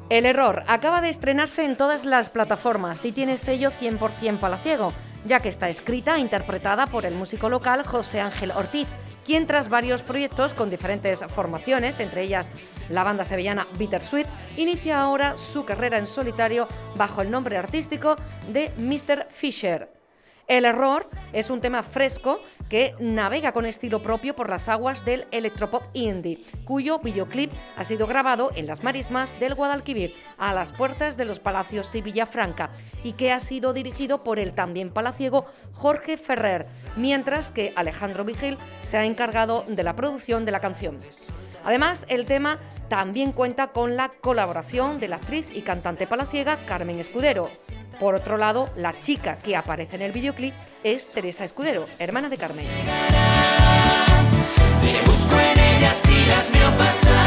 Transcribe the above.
El error acaba de estrenarse en todas las plataformas y tiene sello 100% palaciego, ya que está escrita e interpretada por el músico local José Ángel Ortiz, quien tras varios proyectos con diferentes formaciones, entre ellas la banda sevillana Bittersweet, inicia ahora su carrera en solitario bajo el nombre artístico de Mr. Fisher. El error es un tema fresco que navega con estilo propio por las aguas del electropop indie, cuyo videoclip ha sido grabado en las marismas del Guadalquivir, a las puertas de los Palacios y Villafranca, y que ha sido dirigido por el también palaciego Jorge Ferrer, mientras que Alejandro Vigil se ha encargado de la producción de la canción. Además, el tema también cuenta con la colaboración de la actriz y cantante palaciega Carmen Escudero. Por otro lado, la chica que aparece en el videoclip es Teresa Escudero, hermana de Carmen. Te busco en ellas y las veo pasar.